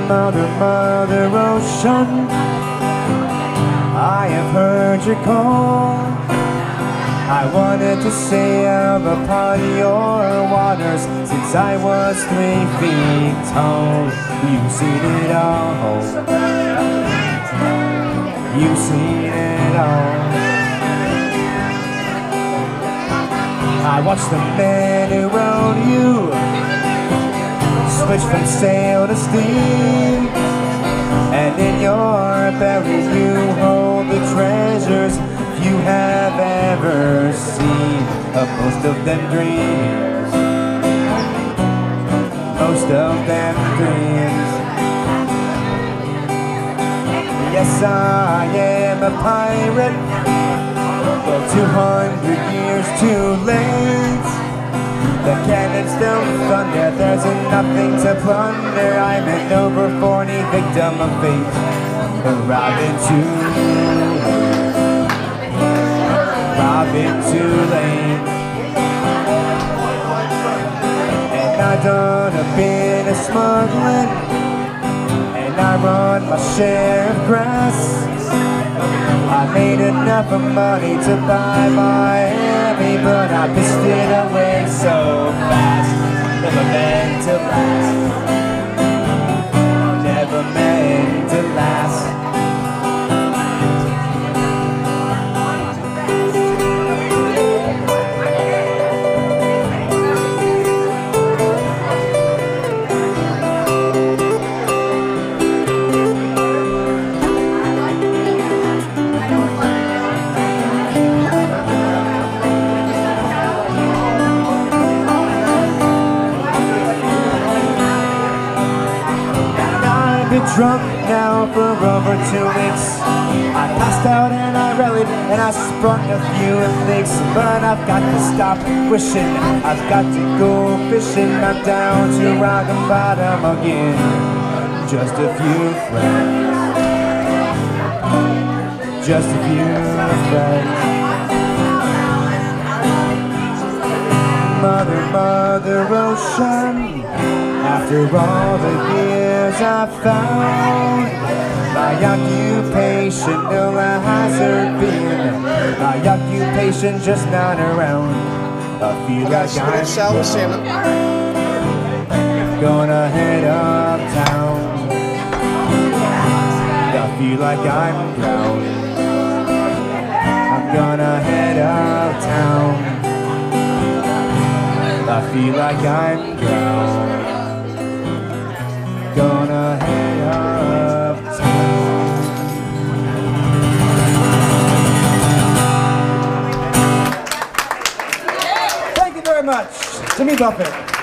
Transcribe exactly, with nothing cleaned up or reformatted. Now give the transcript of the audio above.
Mother, Mother Ocean, I have heard your call. I wanted to sail upon your waters since I was three feet tall. You've seen it all. You've seen it all. I watched the men who rowed you switch from sail to steam, and in your belly you hold the treasures you have ever seen. Of most of them dreams, most of them dreams. Yes, I am a pirate, well, two hundred years too late. The cannons don't thunder, there's nothing to plunder. I'm an over forty victim of fate, robbing too late, robbing too late. And I done a bit of smuggling, and I run my share of grass. I made enough of money to buy Miami, but I pissed it away so fast. Never meant to last. Never meant to last. Drunk now for over two weeks. I passed out and I rallied and I sprung a few leaks, but I've got to stop wishing. I've got to go fishing. I'm down to rock and bottom again. Just a few friends, just a few friends. Mother, Mother Ocean, after all the years I found my occupation no hazard been. My occupation just not around. I feel like I'm gonna head uptown. I feel like I'm drowning. I'm gonna head uptown. I feel like I'm drowning. Gonna head uptown. Thank you very much. Jimmy Buffett.